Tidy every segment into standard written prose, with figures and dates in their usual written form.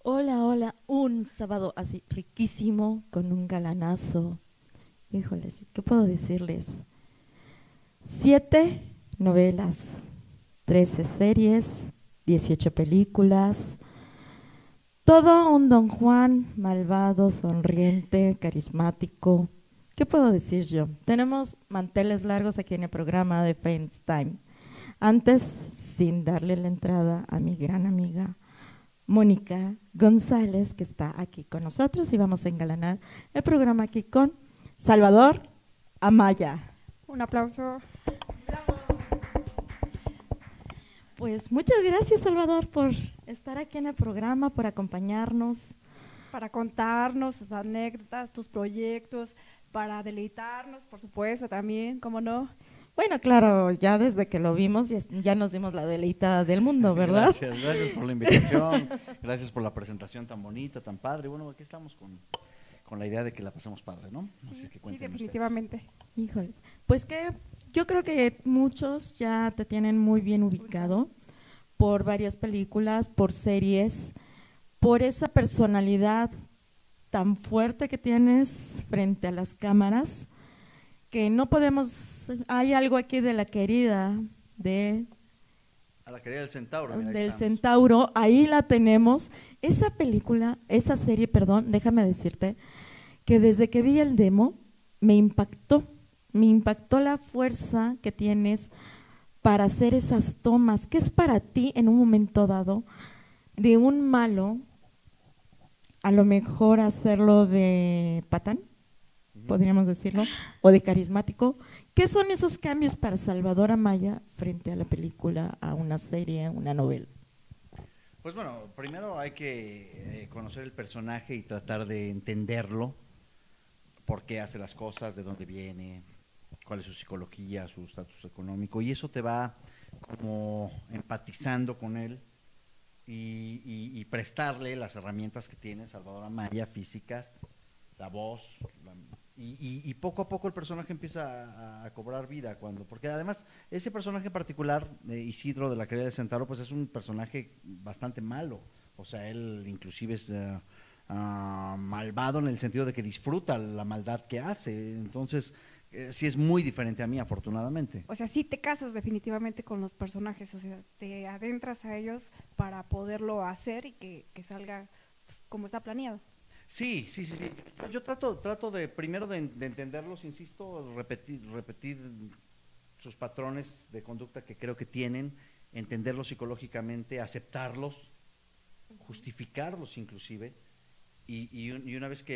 Hola, hola, un sábado así riquísimo con un galanazo. Híjoles, ¿qué puedo decirles? 7 novelas, 13 series, 18 películas. Todo un Don Juan malvado, sonriente, carismático. ¿Qué puedo decir yo? Tenemos manteles largos aquí en el programa de FaceTime. Antes, sin darle la entrada a mi gran amiga Mónica González, que está aquí con nosotros, y vamos a engalanar el programa aquí con Salvador Amaya. Un aplauso. Pues muchas gracias, Salvador, por estar aquí en el programa, por acompañarnos. Para contarnos tus anécdotas, tus proyectos, para deleitarnos, por supuesto, también, ¿cómo no? Bueno, claro, ya desde que lo vimos ya nos dimos la deleitada del mundo, ¿verdad? Gracias por la invitación, gracias por la presentación tan bonita, tan padre. Bueno, aquí estamos con la idea de que la pasemos padre, ¿no? Así es que Sí, cuéntenme definitivamente. Híjoles, pues que yo creo que muchos ya te tienen muy bien ubicado por varias películas, por series, por esa personalidad tan fuerte que tienes frente a las cámaras, que no podemos, hay algo aquí de la querida, de, a la querida del Centauro. Mira, del Centauro, ahí la tenemos. Esa película, esa serie, perdón, déjame decirte, que desde que vi el demo me impactó la fuerza que tienes para hacer esas tomas. ¿Qué es para ti en un momento dado de un malo, a lo mejor hacerlo de patán, podríamos decirlo, o de carismático? ¿Qué son esos cambios para Salvador Amaya frente a la película, a una serie, a una novela? Pues bueno, primero hay que conocer el personaje y tratar de entenderlo, por qué hace las cosas, de dónde viene, cuál es su psicología, su estatus económico, y eso te va como empatizando con él y prestarle las herramientas que tiene Salvador Amaya, físicas, la voz, y poco a poco el personaje empieza a cobrar vida, porque además ese personaje en particular, Isidro de la Querida de Centauro, pues es un personaje bastante malo. O sea, él inclusive es malvado en el sentido de que disfruta la maldad que hace. Entonces sí es muy diferente a mí, afortunadamente. O sea, sí te casas definitivamente con los personajes, o sea, te adentras a ellos para poderlo hacer y que salga pues, como está planeado. Sí, sí, sí, sí. Yo trato de primero de entenderlos, insisto, repetir sus patrones de conducta que creo que tienen, entenderlos psicológicamente, aceptarlos, justificarlos inclusive, y una vez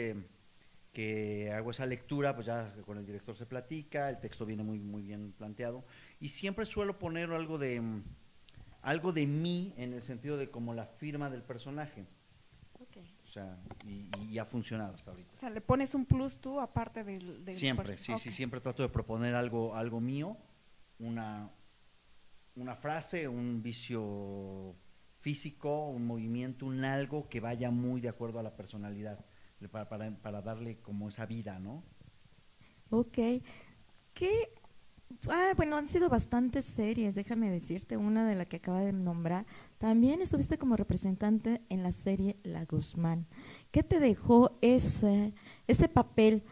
que hago esa lectura, pues ya con el director se platica, el texto viene muy bien planteado, y siempre suelo poner algo de mí en el sentido de como la firma del personaje. Okay. O sea, y ha funcionado hasta ahorita. O sea, le pones un plus tú aparte del Siempre, sí, okay. sí, siempre trato de proponer algo mío, una, una frase, un vicio físico, un movimiento, un algo que vaya muy de acuerdo a la personalidad, para darle como esa vida, ¿no? Ok. ¿Qué? Bueno, han sido bastantes series, déjame decirte, una de la que acaba de nombrar. También estuviste como representante en la serie La Guzmán. ¿Qué te dejó ese papel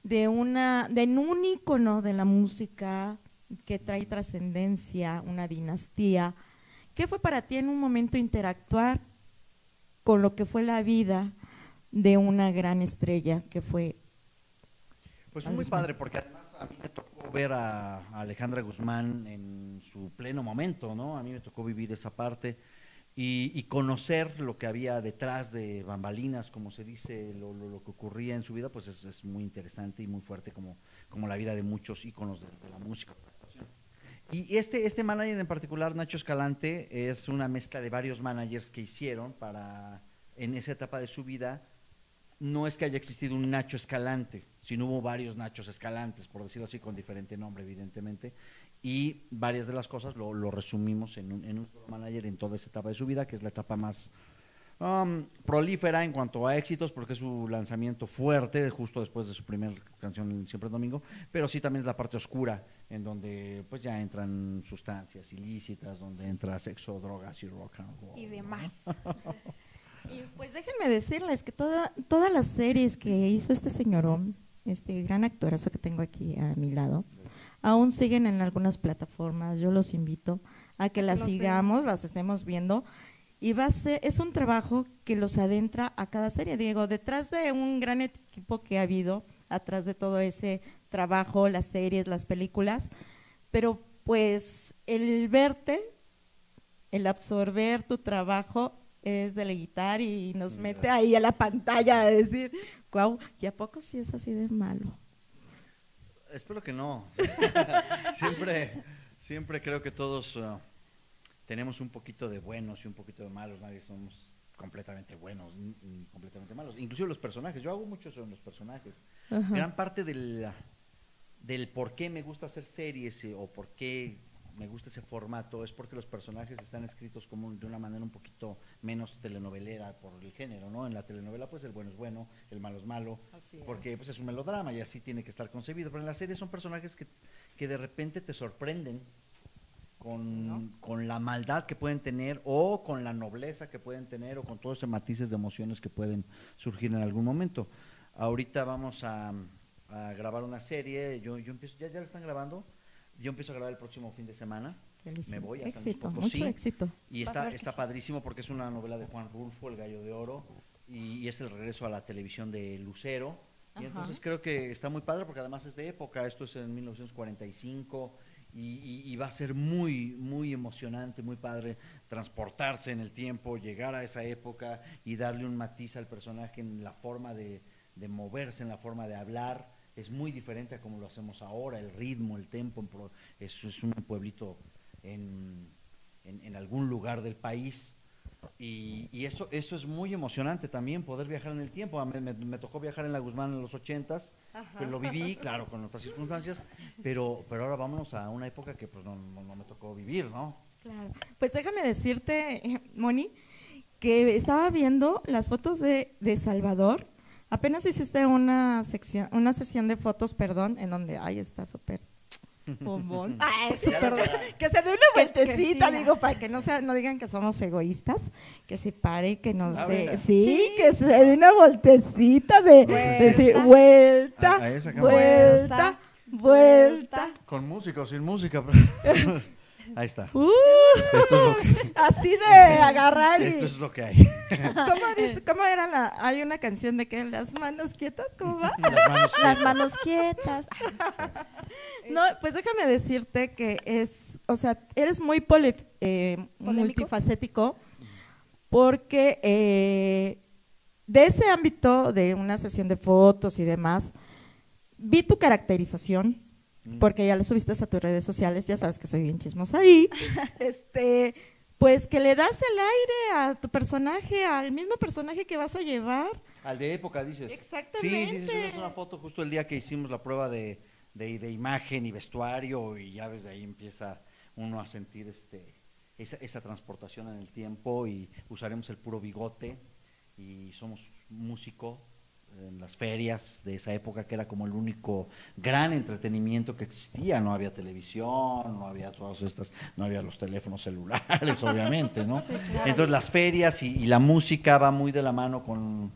de un ícono de la música que trae trascendencia, una dinastía? ¿Qué fue para ti en un momento interactuar con lo que fue la vida de una gran estrella que fue Pues La fue muy Guzmán? padre, porque además a mí me tocó ver a Alejandra Guzmán en su pleno momento, ¿no? A mí me tocó vivir esa parte y conocer lo que había detrás de bambalinas, como se dice, lo que ocurría en su vida, pues es muy interesante y muy fuerte, como la vida de muchos íconos de la música. Y este manager en particular, Nacho Escalante, es una mezcla de varios managers que hicieron en esa etapa de su vida. No es que haya existido un Nacho Escalante, sino hubo varios Nachos Escalantes, por decirlo así, con diferente nombre, evidentemente, y varias de las cosas lo resumimos en un solo manager en toda esa etapa de su vida, que es la etapa más prolífera en cuanto a éxitos, porque es su lanzamiento fuerte, justo después de su primer canción Siempre es Domingo, pero sí también es la parte oscura, en donde pues ya entran sustancias ilícitas, donde entra sexo, drogas y rock and roll, Y ¿no? demás. Y pues déjenme decirles que todas las series que hizo este señorón, este gran actorazo que tengo aquí a mi lado, aún siguen en algunas plataformas. Yo los invito a que las sigamos, las estemos viendo. Y es un trabajo que los adentra a cada serie. Diego, detrás de un gran equipo que ha habido, atrás de todo ese trabajo, las series, las películas, pero pues el verte, el absorber tu trabajo es deleitar y nos mete ahí a la pantalla a decir, guau, ¿y a poco sí es así de malo? Espero que no. Siempre creo que todos tenemos un poquito de buenos y un poquito de malos. Nadie somos completamente buenos ni completamente malos. Inclusive los personajes. Yo hago mucho eso en los personajes. Ajá. Gran parte del por qué me gusta hacer series o por qué me gusta ese formato es porque los personajes están escritos como de una manera un poquito menos telenovelera por el género, ¿no? En la telenovela pues el bueno es bueno, el malo es malo, porque pues es un melodrama y así tiene que estar concebido, pero en la serie son personajes que de repente te sorprenden con la maldad que pueden tener o con la nobleza que pueden tener o con todos esos matices de emociones que pueden surgir en algún momento. Ahorita vamos a grabar una serie, yo empiezo, ya la están grabando. Yo empiezo a grabar el próximo fin de semana. Buenísimo. Me voy a Éxito, San Luis Potosí, mucho éxito. y está padrísimo porque es una novela de Juan Rulfo, El Gallo de Oro, y es el regreso a la televisión de Lucero. Y entonces creo que está muy padre porque además es de época, esto es en 1945 y va a ser muy, muy emocionante, muy padre transportarse en el tiempo, llegar a esa época y darle un matiz al personaje en la forma de moverse, en la forma de hablar. Es muy diferente a como lo hacemos ahora, el ritmo, el tempo, es un pueblito en algún lugar del país y eso es muy emocionante también, poder viajar en el tiempo. Me tocó viajar en la Guzmán en los 80s, pero lo viví, claro, con otras circunstancias, pero ahora vámonos a una época que pues no me tocó vivir, ¿no? Claro, pues déjame decirte, Moni, que estaba viendo las fotos de Salvador. Apenas hiciste una sesión de fotos, perdón, en donde, ay, está súper bombón. Ay, súper, que se dé una vueltecita, digo, para que no digan que somos egoístas, que se pare, que no se, sí, que se dé una vueltecita vuelta. Con música o sin música. Ahí está. Esto es así de agarrar y... Esto es lo que hay. ¿Cómo era hay una canción de que las manos quietas? ¿Cómo va? Las manos quietas. No, pues déjame decirte que eres muy multifacético porque de ese ámbito de una sesión de fotos y demás, vi tu caracterización, porque ya le subiste a tus redes sociales, ya sabes que soy bien chismosa ahí, pues que le das el aire a tu personaje, al mismo personaje que vas a llevar. Al de época, dices. Exactamente. Sí, subimos una foto justo el día que hicimos la prueba de imagen y vestuario, y ya desde ahí empieza uno a sentir esa transportación en el tiempo, y usaremos el puro bigote, y somos músico en las ferias de esa época, que era como el único gran entretenimiento que existía. No había televisión, no había todas estas, no había los teléfonos celulares, obviamente, ¿no? Sí, claro. Entonces las ferias y la música va muy de la mano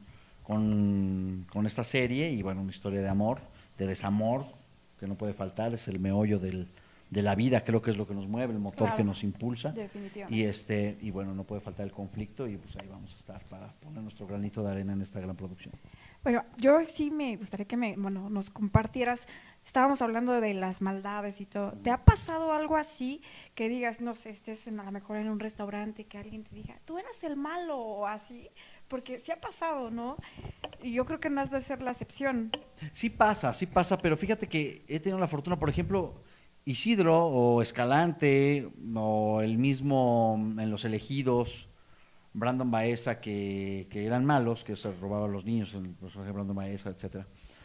con esta serie, y bueno, una historia de amor, de desamor, que no puede faltar, es el meollo de la vida, creo que es lo que nos mueve, el motor que nos impulsa. Definitivamente. Y bueno, no puede faltar el conflicto, y pues ahí vamos a estar para poner nuestro granito de arena en esta gran producción. Bueno, yo sí me gustaría que nos compartieras, estábamos hablando de las maldades y todo. ¿Te ha pasado algo así que digas, no sé, estés a lo mejor en un restaurante, que alguien te diga, tú eras el malo o así? Porque sí ha pasado, ¿no? Y yo creo que no has de ser la excepción. Sí pasa, pero fíjate que he tenido la fortuna, por ejemplo, Isidro o Escalante o el mismo en Los Elegidos, Brandon Baeza, que eran malos, que se robaban a los niños, el personaje de Brandon Baeza, etcétera.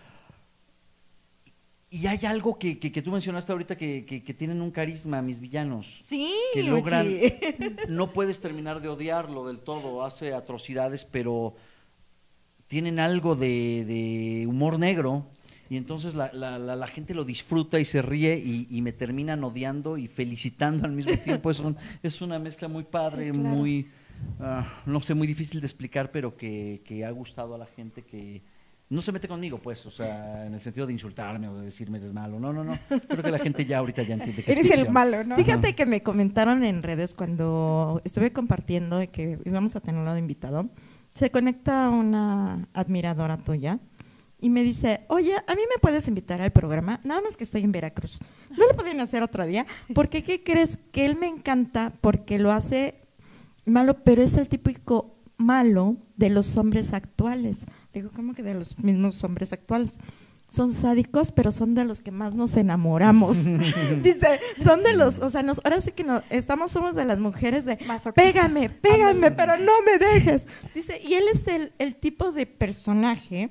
Y hay algo que tú mencionaste ahorita, que tienen un carisma, mis villanos. Sí, que logran, no puedes terminar de odiarlo del todo, hace atrocidades, pero tienen algo de humor negro, y entonces la gente lo disfruta y se ríe, y me terminan odiando y felicitando al mismo tiempo. Es una mezcla muy padre, sí, claro, no sé, muy difícil de explicar, pero que ha gustado a la gente, que no se mete conmigo, pues, o sea, en el sentido de insultarme o de decirme eres malo. No, no, no. Creo que la gente ya ahorita ya entiende que es Eres el ficción. malo, ¿no? Fíjate que me comentaron en redes cuando estuve compartiendo de que íbamos a tenerlo de invitado, se conecta una admiradora tuya y me dice, oye, ¿a mí me puedes invitar al programa? Nada más que estoy en Veracruz. ¿No lo pueden hacer otro día? Porque, ¿qué crees? Que él me encanta porque lo hace malo, pero es el típico malo de los hombres actuales. Digo, ¿cómo que de los mismos hombres actuales? Son sádicos, pero son de los que más nos enamoramos. Dice, son de los, o sea, ahora sí que somos de las mujeres de, Masoquistas. pégame, pero no me dejes. Dice, y él es el tipo de personaje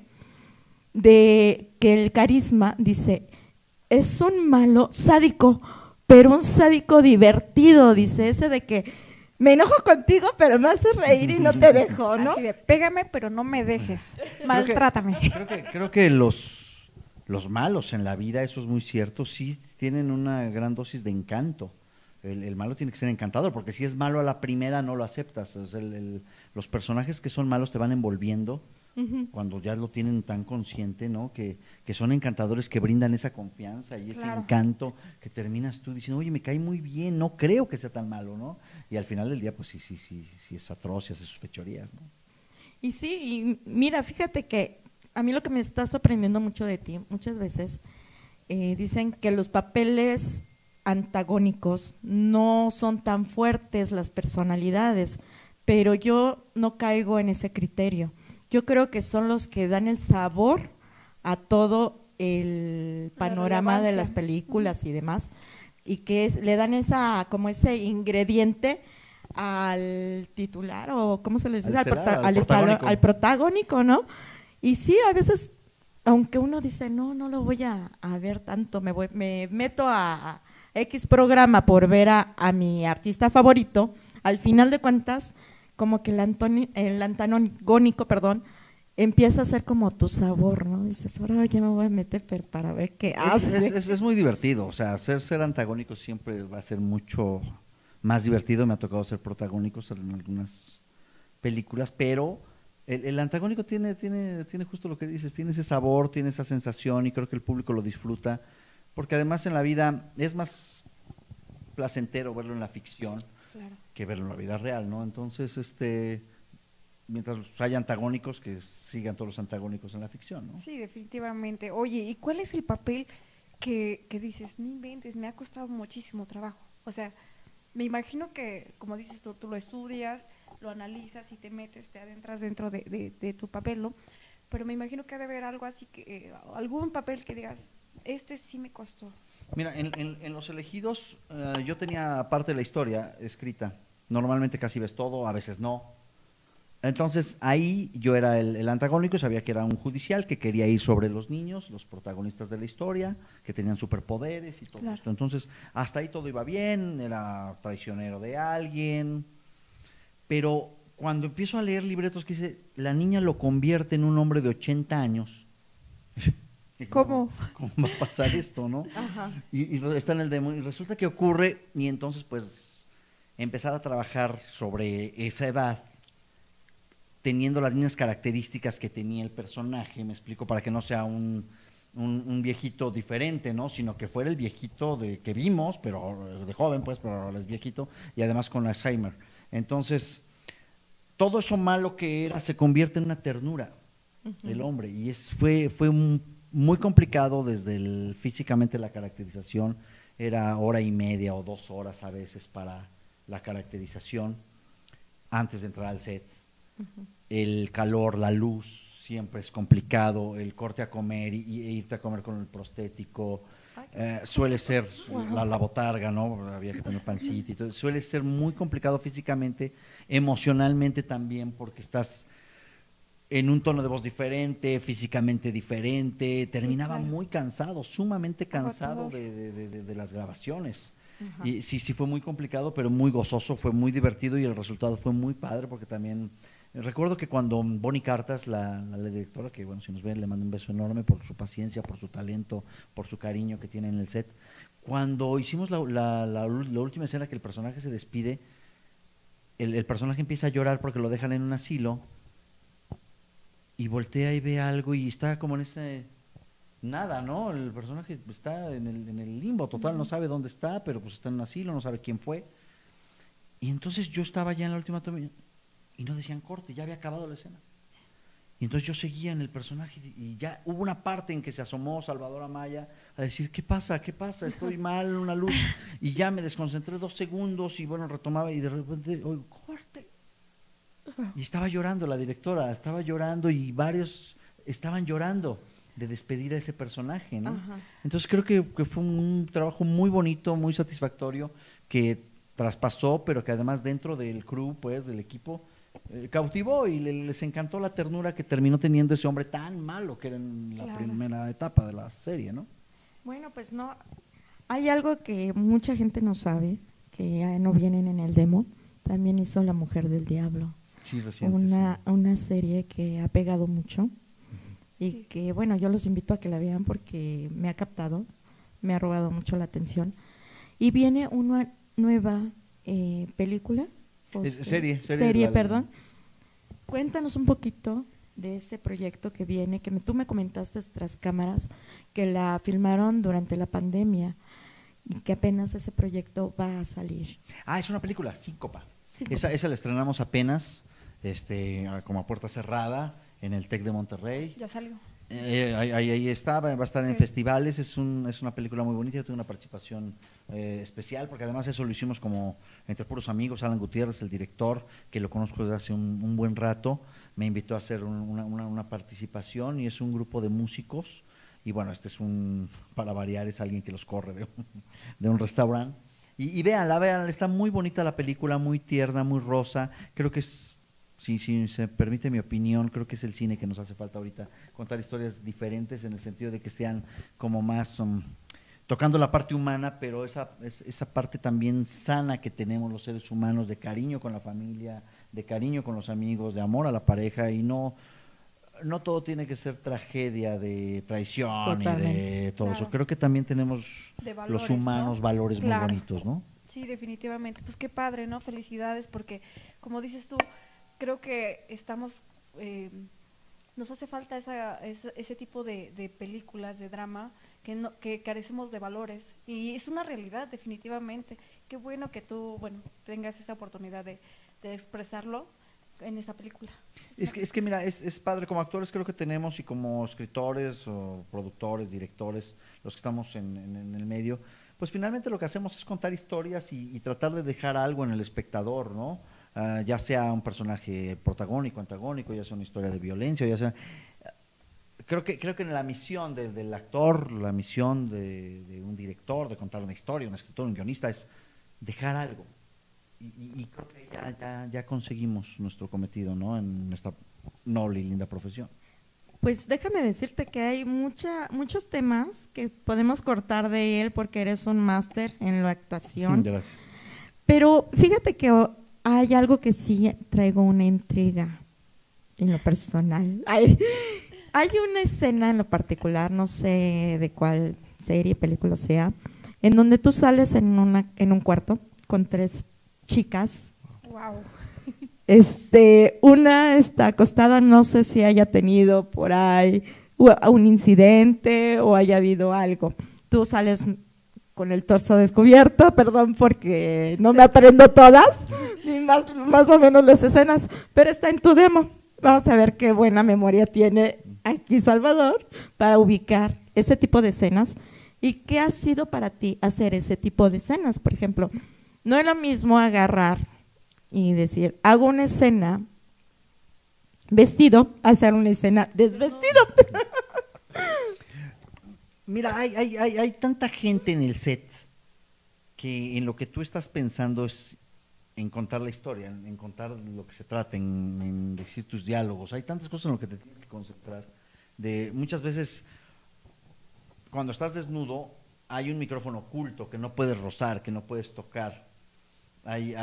de que el carisma, dice, es un malo sádico, pero un sádico divertido, dice, ese de que me enojo contigo, pero me haces reír y no te dejo, ¿no? Así de, pégame, pero no me dejes. Maltrátame. Creo que los malos en la vida, eso es muy cierto, sí tienen una gran dosis de encanto. El malo tiene que ser encantador, porque si es malo a la primera no lo aceptas. O sea, los personajes que son malos te van envolviendo cuando ya lo tienen tan consciente, ¿no? Que son encantadores, que brindan esa confianza y ese Claro. encanto, que terminas tú diciendo, oye, me cae muy bien, no creo que sea tan malo, ¿no? Y al final del día, pues sí es atroz y hace sus fechorías, ¿no? Y sí, y mira, fíjate que a mí lo que me está sorprendiendo mucho de ti, muchas veces dicen que los papeles antagónicos no son tan fuertes las personalidades, pero yo no caigo en ese criterio. Yo creo que son los que dan el sabor a todo el panorama de las películas y demás, y que le dan como ese ingrediente al titular, o ¿cómo se les dice? Al protagónico, ¿no? Y sí, a veces, aunque uno dice, no lo voy a ver tanto, me meto a X programa por ver a mi artista favorito, al final de cuentas, como que el antagónico, empieza a ser como tu sabor, ¿no? Dices, ahora ya me voy a meter para ver qué hace. Es muy divertido, o sea, ser antagónico siempre va a ser mucho más divertido. Me ha tocado ser protagónicos en algunas películas, pero el antagónico tiene justo lo que dices, tiene ese sabor, tiene esa sensación, y creo que el público lo disfruta, porque además en la vida es más placentero verlo en la ficción que verlo en la vida real, ¿no? Entonces, mientras haya antagónicos, que sigan todos los antagónicos en la ficción, ¿no? Sí, definitivamente. Oye, ¿y cuál es el papel que dices, no inventes, me ha costado muchísimo trabajo? O sea, me imagino que, como dices tú lo estudias, lo analizas y te metes, te adentras dentro de tu papel, ¿no? Pero me imagino que ha de haber algo así, algún papel que digas, este sí me costó. Mira, en Los Elegidos yo tenía parte de la historia escrita. Normalmente casi ves todo, a veces no. Entonces ahí yo era el antagónico, sabía que era un judicial que quería ir sobre los niños, los protagonistas de la historia, que tenían superpoderes y todo esto. Entonces hasta ahí todo iba bien, era traicionero de alguien, pero cuando empiezo a leer libretos que dice, la niña lo convierte en un hombre de 80 años. ¿Cómo? ¿Cómo va a pasar esto, no? Ajá. Y está en el demo, y resulta que ocurre, y entonces pues empezar a trabajar sobre esa edad, teniendo las mismas características que tenía el personaje, me explico, para que no sea un viejito diferente, ¿no? Sino que fuera el viejito que vimos, pero de joven, pues, pero ahora es viejito, y además con Alzheimer. Entonces, todo eso malo que era se convierte en una ternura del hombre, y fue muy complicado desde físicamente la caracterización. Era hora y media o 2 horas a veces para la caracterización antes de entrar al set. El calor, la luz, siempre es complicado, el corte a comer e irte a comer con el prostético, suele ser la botarga, ¿no? Había que tener pancita y todo. Suele ser muy complicado físicamente, emocionalmente también, porque estás en un tono de voz diferente, físicamente diferente, terminaba muy cansado, sumamente cansado de las grabaciones. Ajá. Y sí fue muy complicado, pero muy gozoso, fue muy divertido, y el resultado fue muy padre, porque también recuerdo que cuando Bonnie Cartas, la directora, que bueno, si nos ven, le mando un beso enorme por su paciencia, por su talento, por su cariño que tiene en el set. Cuando hicimos la última escena, que el personaje se despide, el personaje empieza a llorar porque lo dejan en un asilo y voltea y ve algo y está como en ese nada, ¿no? El personaje está en el limbo total, no sabe dónde está, pero pues está en un asilo, no sabe quién fue. Y entonces yo estaba ya en la última toma y no decían corte, ya había acabado la escena. Y entonces yo seguía en el personaje y ya hubo una parte en que se asomó Salvador Amaya a decir, ¿qué pasa? ¿Qué pasa? Estoy mal, una luz. Y ya me desconcentré 2 segundos y bueno, retomaba y de repente, oigo, corte. Y estaba llorando la directora, estaba llorando y varios estaban llorando de despedir a ese personaje, ¿no? Ajá. Entonces creo que fue un trabajo muy bonito, muy satisfactorio, que traspasó, pero que además dentro del crew, pues, del equipo, cautivó y les encantó la ternura que terminó teniendo ese hombre tan malo que era en la Claro. primera etapa de la serie, ¿no? Bueno, pues no, hay algo que mucha gente no sabe, que ya no vienen en el demo, también hizo La Mujer del Diablo, Sí, reciente. una serie que ha pegado mucho y Sí. que, bueno, yo los invito a que la vean porque me ha captado, me ha robado mucho la atención. Y viene una nueva película, o Serie, perdón. Cuéntanos un poquito de ese proyecto que viene, que tú me comentaste tras cámaras, que la filmaron durante la pandemia y que apenas ese proyecto va a salir. Ah, es una película, Síncopa. Sí, Esa la estrenamos apenas, como a puerta cerrada, en el TEC de Monterrey. Ya salió. Ahí está, va a estar en Ok. festivales, es una película muy bonita, yo tuve una participación especial, porque además eso lo hicimos como entre puros amigos. Alan Gutiérrez, el director, que lo conozco desde hace un buen rato, me invitó a hacer una participación y es un grupo de músicos, y bueno, para variar, es alguien que los corre de un restaurante. Y véanla, está muy bonita la película, muy tierna, muy rosa, creo que es... Si se permite mi opinión, creo que es el cine que nos hace falta ahorita, contar historias diferentes en el sentido de que sean como más tocando la parte humana, pero esa parte también sana que tenemos los seres humanos, de cariño con la familia, de cariño con los amigos, de amor a la pareja, y no todo tiene que ser tragedia de traición y de Totalmente. todo eso. Claro. Creo que también tenemos De los valores, humanos ¿no? valores Claro. muy bonitos, ¿no? Sí, definitivamente. Pues qué padre, ¿no? Felicidades, porque como dices tú, creo que nos hace falta ese tipo de películas, de drama, que carecemos de valores. Y es una realidad, definitivamente. Qué bueno que tú, bueno, tengas esa oportunidad de expresarlo en esa película. Es que mira, es padre, como actores creo que tenemos, y como escritores o productores, directores, los que estamos en el medio, pues finalmente lo que hacemos es contar historias y tratar de dejar algo en el espectador, ¿no? Ya sea un personaje protagónico, antagónico, ya sea una historia de violencia, ya sea... Creo que la misión del actor, la misión de un director, de contar una historia, un escritor, un guionista, es dejar algo. Y creo que ya conseguimos nuestro cometido, ¿no? En esta noble y linda profesión. Pues déjame decirte que hay muchos temas que podemos cortar de él porque eres un máster en la actuación. Gracias. Pero fíjate que hay algo que sí traigo una intriga en lo personal. Hay una escena en lo particular, no sé de cuál serie, película sea, en donde tú sales en un cuarto con 3 chicas. Wow. Una está acostada, no sé si haya tenido por ahí un incidente o haya habido algo. Tú sales con el torso descubierto, perdón porque no me aprendo todas, ni más o menos las escenas, pero está en tu demo. Vamos a ver qué buena memoria tiene aquí Salvador para ubicar ese tipo de escenas. ¿Y qué ha sido para ti hacer ese tipo de escenas? Por ejemplo, no es lo mismo agarrar y decir, hago una escena vestido, hacer una escena desvestido. Mira, hay tanta gente en el set que en lo que tú estás pensando es en contar la historia, en contar lo que se trata, en decir tus diálogos. Hay tantas cosas en lo que te tienes que concentrar. Muchas veces, cuando estás desnudo, hay un micrófono oculto que no puedes rozar, que no puedes tocar. Hay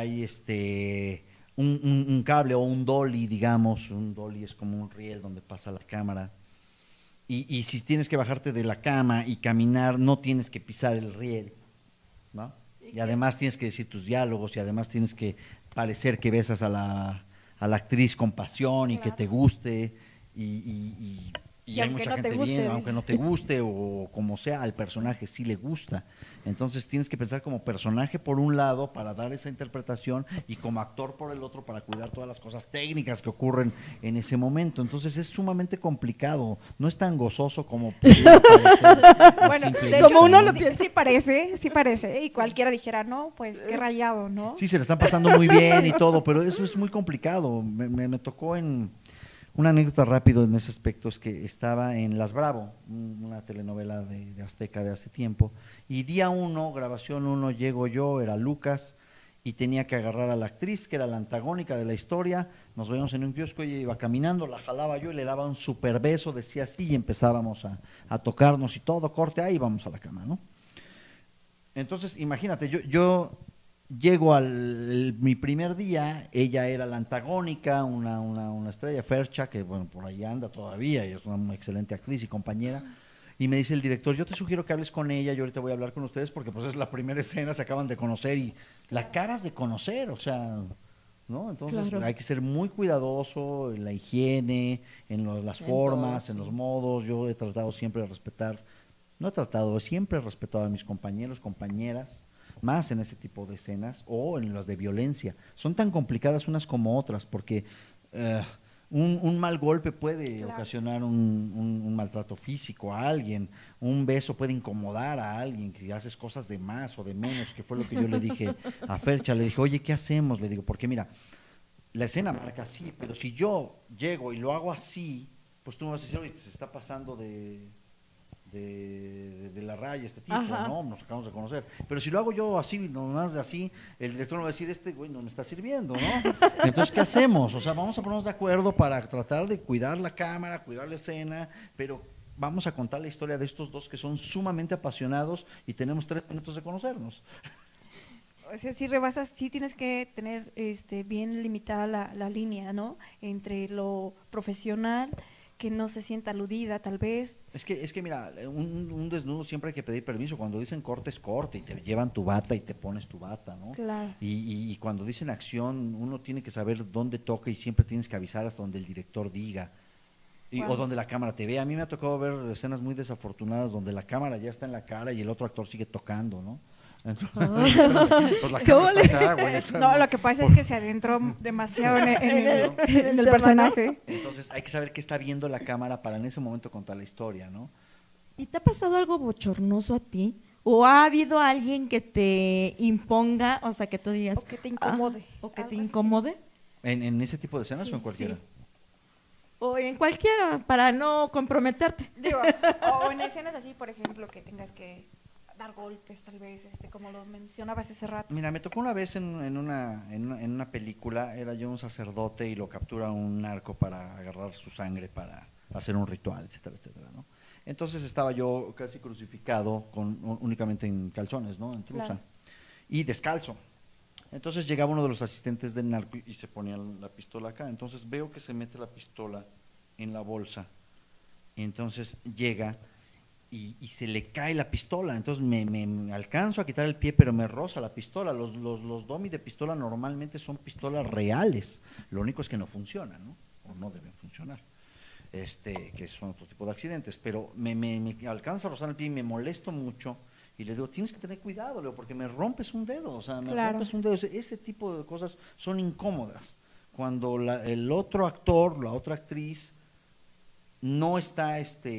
un cable o un dolly, digamos. Un dolly es como un riel donde pasa la cámara. Y si tienes que bajarte de la cama y caminar, no tienes que pisar el riel, ¿no? Y además tienes que decir tus diálogos, y además tienes que parecer que besas a la actriz con pasión y que Claro. te guste y hay aunque mucha no te gente guste, bien, ¿ves? aunque no te guste o como sea, al personaje sí le gusta. Entonces tienes que pensar como personaje por un lado para dar esa interpretación y como actor por el otro para cuidar todas las cosas técnicas que ocurren en ese momento. Entonces es sumamente complicado, no es tan gozoso como pudiera parecer a Bueno, simple de vista, hecho, uno ¿no? lo sí parece, y cualquiera dijera, no, pues qué rayado, ¿no? Sí, se le están pasando muy bien y todo, pero eso es muy complicado. Me tocó en una anécdota rápido en ese aspecto, es que estaba en Las Bravo, una telenovela de Azteca de hace tiempo, y día 1, grabación 1, llego yo, era Lucas, y tenía que agarrar a la actriz, que era la antagónica de la historia, nos veíamos en un kiosco, ella iba caminando, la jalaba yo y le daba un super beso, decía así, y empezábamos a tocarnos y todo, corte, ahí vamos a la cama, ¿no? Entonces, imagínate, yo llego mi primer día, ella era la antagónica, una estrella, Fercha, que bueno, por ahí anda todavía, y es una excelente actriz y compañera, y me dice el director, yo te sugiero que hables con ella, yo ahorita voy a hablar con ustedes, porque pues es la primera escena, se acaban de conocer, y la acabas de conocer, o sea, ¿no? Entonces Claro. hay que ser muy cuidadoso en la higiene, las En formas, todo, en los sí. modos, yo he tratado siempre de respetar, no he tratado, siempre he respetado a mis compañeros, compañeras, más en ese tipo de escenas o en las de violencia. Son tan complicadas unas como otras porque un mal golpe puede Claro. ocasionar un maltrato físico a alguien, un beso puede incomodar a alguien, que haces cosas de más o de menos, que fue lo que yo le dije a Fercha, le dije, oye, ¿qué hacemos? Le digo, porque mira, la escena marca así, pero si yo llego y lo hago así, pues tú me vas a decir, oye, se está pasando de la raya este tipo, Ajá. ¿no? Nos acabamos de conocer. Pero si lo hago yo así, nomás así, el director me va a decir, este güey no me está sirviendo, ¿no? Entonces, ¿qué hacemos? O sea, vamos a ponernos de acuerdo para tratar de cuidar la cámara, cuidar la escena, pero vamos a contar la historia de estos dos que son sumamente apasionados y tenemos 3 minutos de conocernos. O sea, si rebasas, sí tienes que tener bien limitada la línea, ¿no? Entre lo profesional, que no se sienta aludida, tal vez. Es que mira, un desnudo siempre hay que pedir permiso. Cuando dicen corte es corte y te llevan tu bata y te pones tu bata, ¿no? Claro. Y cuando dicen acción, uno tiene que saber dónde toca y siempre tienes que avisar hasta donde el director diga. Wow. O donde la cámara te ve. A mí me ha tocado ver escenas muy desafortunadas donde la cámara ya está en la cara y el otro actor sigue tocando, ¿no? Entonces, pues la cámara está acá, güey, o sea, No, lo que pasa es que se adentró demasiado en el personaje. Entonces hay que saber qué está viendo la cámara para en ese momento contar la historia, ¿no? ¿Y te ha pasado algo bochornoso a ti? ¿O ha habido alguien que te imponga, o sea, que tú digas… O que te incomode. o que te Algo así. incomode? ¿En ese tipo de escenas Sí, o en cualquiera? sí. O en cualquiera, para no comprometerte. Digo, o en escenas así, por ejemplo, que tengas que dar golpes, tal vez, como lo mencionabas hace rato. Mira, me tocó una vez en una película, era yo un sacerdote y lo captura un narco para agarrar su sangre para hacer un ritual, etcétera, etcétera, ¿no? Entonces estaba yo casi crucificado únicamente en calzones, ¿no? En trusa. Claro. Y descalzo. Entonces llegaba uno de los asistentes del narco y se ponía la pistola acá. Entonces veo que se mete la pistola en la bolsa. Entonces llega y se le cae la pistola. Entonces me alcanzo a quitar el pie, pero me roza la pistola. Los dummy de pistola normalmente son pistolas reales. Lo único es que no funcionan, ¿no? O no deben funcionar. Que son otro tipo de accidentes. Pero me alcanza a rozar el pie y me molesto mucho. Y le digo, tienes que tener cuidado, Leo, porque me rompes un dedo, o sea, me Claro. rompes un dedo. Ese tipo de cosas son incómodas. Cuando el otro actor, la otra actriz, no está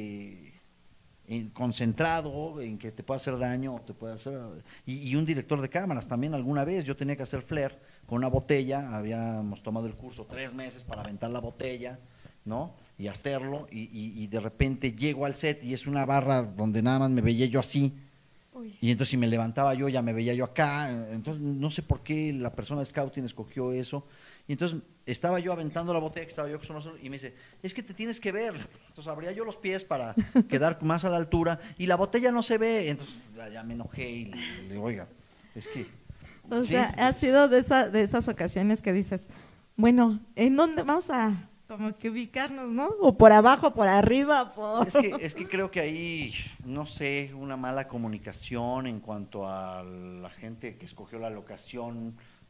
concentrado en que te pueda hacer daño, o te puede hacer… Y un director de cámaras también alguna vez, yo tenía que hacer flare con una botella, habíamos tomado el curso 3 meses para aventar la botella, ¿no? Y hacerlo, y de repente llego al set y es una barra donde nada más me veía yo así. Uy. Y entonces si me levantaba yo, ya me veía yo acá, entonces no sé por qué la persona de scouting escogió eso, y entonces estaba yo aventando la botella, que estaba yo y me dice, es que te tienes que ver, entonces abría yo los pies para quedar más a la altura, y la botella no se ve, entonces ya me enojé y le digo, oiga, es que… O sí, sea, ha sido de esas ocasiones que dices, bueno, ¿en dónde vamos a como que ubicarnos, no? O por abajo, por arriba, por… Es que creo que ahí, no sé, una mala comunicación en cuanto a la gente que escogió la locación,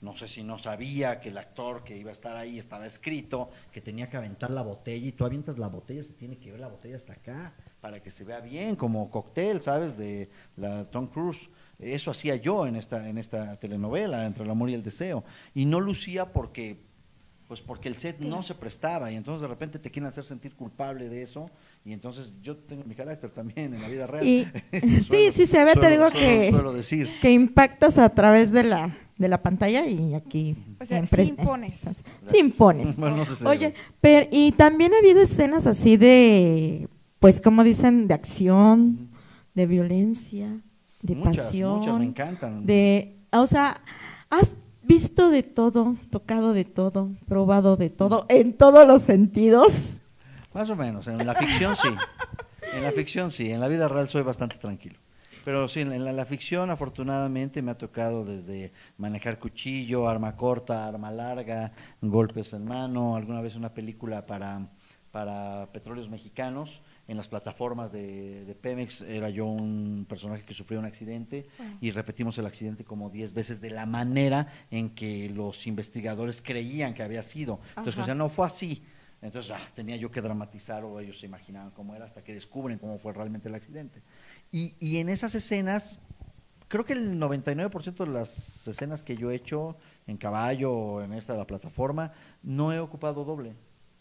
no sé si no sabía que el actor que iba a estar ahí estaba escrito, que tenía que aventar la botella, y tú avientas la botella, se tiene que ver la botella hasta acá, para que se vea bien, como cóctel, ¿sabes? De la Tom Cruise. Eso hacía yo en esta telenovela, Entre el amor y el deseo, y no lucía porque el set no se prestaba, y entonces de repente te quieren hacer sentir culpable de eso, y entonces yo tengo mi carácter también en la vida real. Y sí se ve, te digo suelo decir. que impactas a través de la pantalla y aquí O sea, sí enfrente. impones. Sí impones. Bueno, no sé si- Oye, pero y también ha habido escenas así de, pues como dicen, de acción, de violencia, de pasión, muchas me encantan. o sea, has visto de todo, tocado de todo, probado de todo, en todos los sentidos. Más o menos, en la ficción sí. En la ficción sí, en la vida real soy bastante tranquilo. Pero sí, en la ficción afortunadamente me ha tocado desde manejar cuchillo, arma corta, arma larga, golpes en mano, alguna vez una película para Petróleos Mexicanos, en las plataformas de Pemex, era yo un personaje que sufrió un accidente y repetimos el accidente como 10 veces de la manera en que los investigadores creían que había sido. Entonces, o sea, no fue así. Entonces, tenía yo que dramatizar, o ellos se imaginaban cómo era, hasta que descubren cómo fue realmente el accidente. Y en esas escenas, creo que el 99% de las escenas que yo he hecho en caballo o en esta de la plataforma, no he ocupado doble.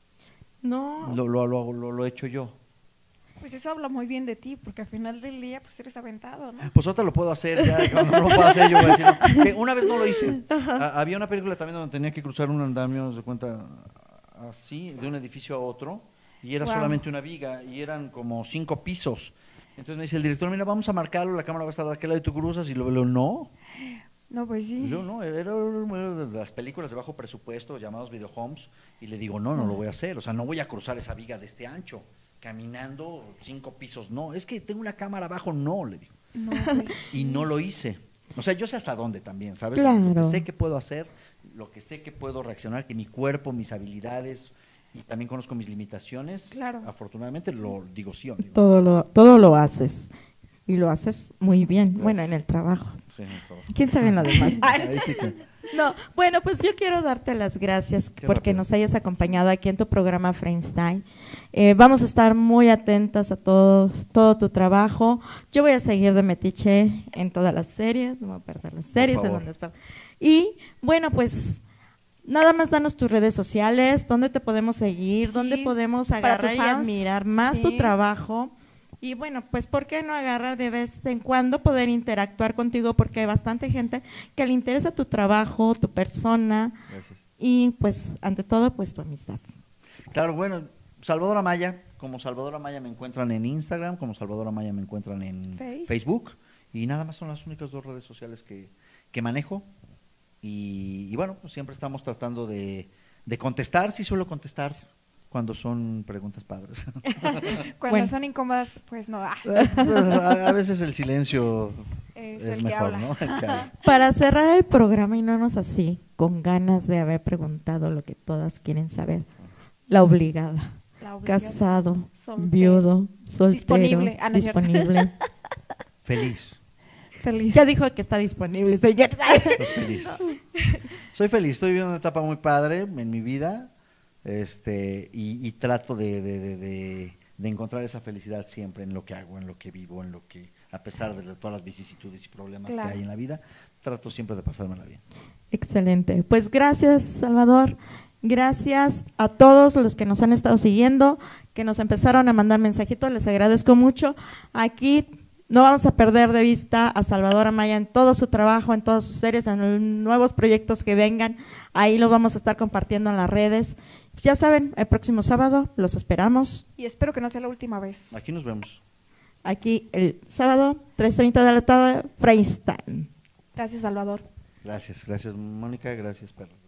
No. Lo he hecho yo. Pues eso habla muy bien de ti, porque al final del día pues eres aventado, ¿no? Pues otra lo puedo hacer, ya cuando no lo puedo hacer yo voy a decir, no. Que una vez no lo hice. Había una película también donde tenía que cruzar un andamio, de cuenta, así, de un edificio a otro, y era solamente una viga, y eran como 5 pisos. Entonces me dice el director, mira, vamos a marcarlo, la cámara va a estar de aquel lado y tú cruzas, y luego no. No, pues sí. Yo no, era de las películas de bajo presupuesto llamados videohomes, y le digo, no lo voy a hacer, o sea, no voy a cruzar esa viga de este ancho, caminando 5 pisos, no, es que tengo una cámara abajo, no, le digo. No, pues Y no lo hice. O sea, yo sé hasta dónde también, ¿sabes? Claro. Lo que sé que puedo hacer, lo que sé que puedo reaccionar, que mi cuerpo, mis habilidades, y también conozco mis limitaciones. Claro. Afortunadamente lo digo sí o no. Todo lo haces. Y lo haces muy bien. Gracias. Bueno, en el trabajo. Sí, en el trabajo. ¿Quién sabe en lo demás? Ahí sí que- No, bueno, pues yo quiero darte las gracias Qué porque rápido. nos hayas acompañado aquí en tu programa Frankenstein. Vamos a estar muy atentas a todo tu trabajo. Yo voy a seguir de metiche en todas las series, no voy a perder las series. En favor. donde está. Y bueno, pues nada más danos tus redes sociales, dónde te podemos seguir, Sí, dónde podemos para agarrar tus y fans. admirar más tu Sí. trabajo. Y bueno, pues ¿por qué no agarrar de vez en cuando poder interactuar contigo? Porque hay bastante gente que le interesa tu trabajo, tu persona Gracias. y pues ante todo pues tu amistad. Claro, bueno, Salvador Amaya, como Salvador Amaya me encuentran en Instagram, como Salvador Amaya me encuentran en Facebook, y nada más son las únicas 2 redes sociales que manejo. Y bueno, pues siempre estamos tratando de contestar, sí suelo contestar cuando son preguntas padres. cuando Bueno. son incómodas, pues no. Pues, a veces el silencio Es es el que mejor, habla. ¿no? El que habla. Para cerrar el programa y no nos así, con ganas de haber preguntado lo que todas quieren saber, la obligada, La obligada. casado, Soltero. viudo, soltero, Disponible. Ah, no es cierto. disponible. Feliz. Feliz. Ya dijo que está disponible, señor. Soy feliz. Soy feliz, estoy viviendo una etapa muy padre en mi vida, y trato de encontrar esa felicidad siempre en lo que hago, en lo que vivo, en lo que, a pesar de todas las vicisitudes y problemas Claro. que hay en la vida, trato siempre de pasármela bien. Excelente. Pues gracias, Salvador. Gracias a todos los que nos han estado siguiendo, que nos empezaron a mandar mensajitos. Les agradezco mucho. Aquí no vamos a perder de vista a Salvador Amaya en todo su trabajo, en todas sus series, en los nuevos proyectos que vengan. Ahí lo vamos a estar compartiendo en las redes. Ya saben, el próximo sábado los esperamos. Y espero que no sea la última vez. Aquí nos vemos. Aquí el sábado, 3:30 de la tarde, Frankenstein. Gracias, Salvador. Gracias, gracias Mónica, gracias Perla.